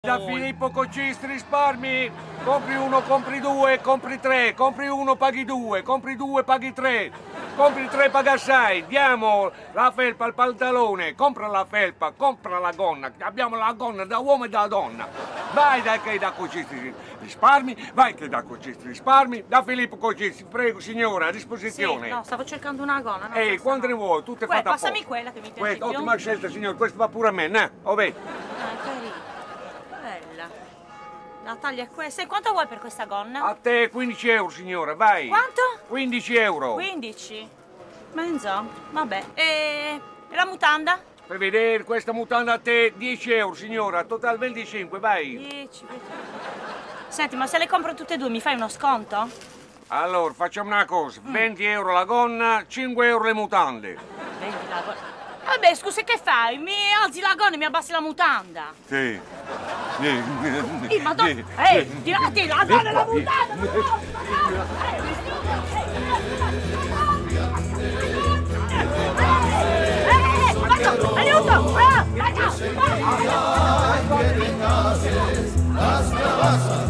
Da Filippo Cocisti risparmi, compri uno, compri due, compri tre, compri uno, paghi due, compri due, paghi tre, compri tre, paga assai, diamo la felpa, il pantalone, compra la felpa, compra la gonna, abbiamo la gonna da uomo e da donna, vai che da Cocisti risparmi, vai che da Cocisti risparmi, da Filippo Cocisti, prego signora, a disposizione. Sì, no, stavo cercando una gonna. No, quante ne vuoi? Tutte fatte a posto. Passami quella che mi piace più. Ottima scelta signore, questo va pure a me, no? Carina. Bella. La taglia è questa. E quanto vuoi per questa gonna? A te 15 euro, signora, vai. Quanto? 15 euro. 15? Mezzo? Vabbè. E la mutanda? Per vedere questa mutanda a te 10 euro, signora, total 25, vai. 10. Senti, ma se le compro tutte e due mi fai uno sconto? Allora, facciamo una cosa, 20 euro la gonna, 5 euro le mutande. 20 la gonna. Vabbè, scusa, che fai? Mi alzi la gonna e mi abbassi la mutanda? Sì. Madonna! Tirati la gonna e la mutanda! Aiuto! Aiuto!